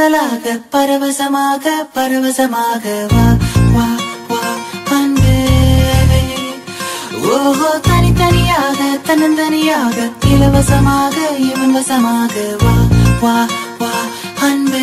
முதலாக பரவசமாக பரவசமாக வா வா வா அன்பே ஓஹோ தனித்தனியாக தன்னந்தனியாக இலவசமாக இவன் வசமாக வா வா வா அன்பே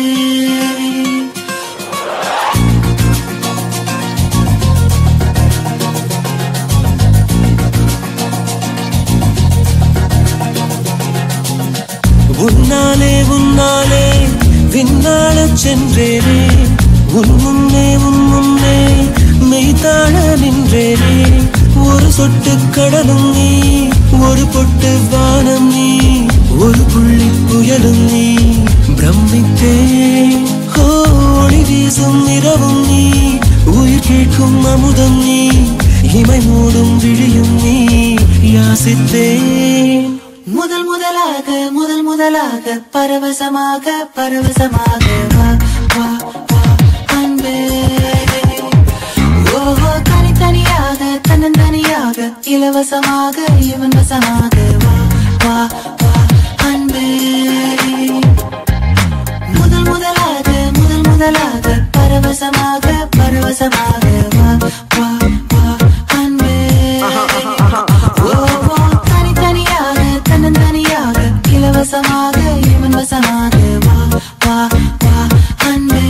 உன்னாலே உன்னாலே விண்ணாளச் சென்றேனே உன் முன்னே மெய்தாழ நின்றேனே ஒரு சொட்டு கடலும் நீ ஒரு பொட்டு வானம் நீ ஒரு புள்ளி புயலும் நீ பிரமித்தேன் ஒளி வீசும் இரவும் நீ உயிர் கேட்கும் அமுதம் நீ இமை மூடும் விழியும் நீ யாசித்தேன் முதல் முதலாக பரவசமாக பரவசமாக வா வா வா அன்பே ஓஹோ தனித்தனியாக தன்னந்தனியாக இலவசமாக இவன் வசமாக வா வா வா அன்பே முதலாக பரவசமாக பரவசமாக வா வா வா அன்பே ஓஹோ தனித்தனியாக தன்னந்தனியாக இலவசமாக இவன் வசமாக வா வா வா அன்பே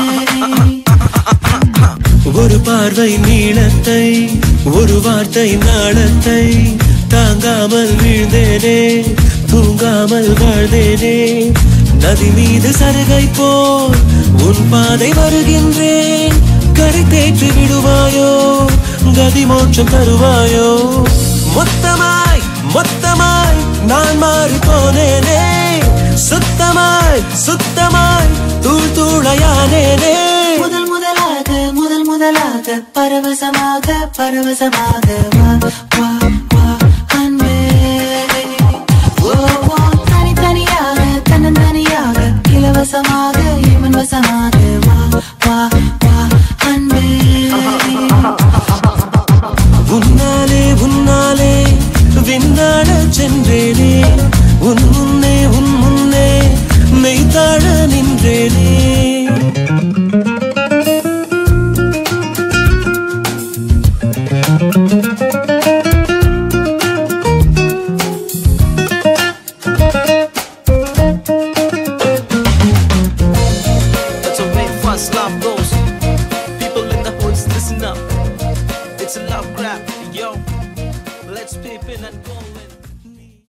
ஒரு பார்வை நீளத்தை ஒரு வார்த்தை நாளத்தை தாங்காமல் வீழ்ந்தேனே தூங்காமல் வாழ்ந்தேனே நதி மீது சருகை போல் உன் பாதை வருகின்றேன் கரை தேற்றி விடுவாயோ கதி மோட்சம் தருவாயோ மொத்தமாய் மொத்தமாய் நான் மாறி போனேனே சுத்தமாய் சுத்தமாய் தூள் தூளையானேனே முதலாக பரவசமாக பரவசமாக வா வா வா அன்பே ஓ தனித்தனியாக தன்னந்தனியாக இலவசமாக இவன் வசமாக வா வா வா அன்பே உன்னாலே விண்ணாளச் சென்றேனே உன் முன்னே மெய்தாழ நின்றேனே Love goes. People in the hoods, listen up. It's a love grab, yo. Let's peep in and go in.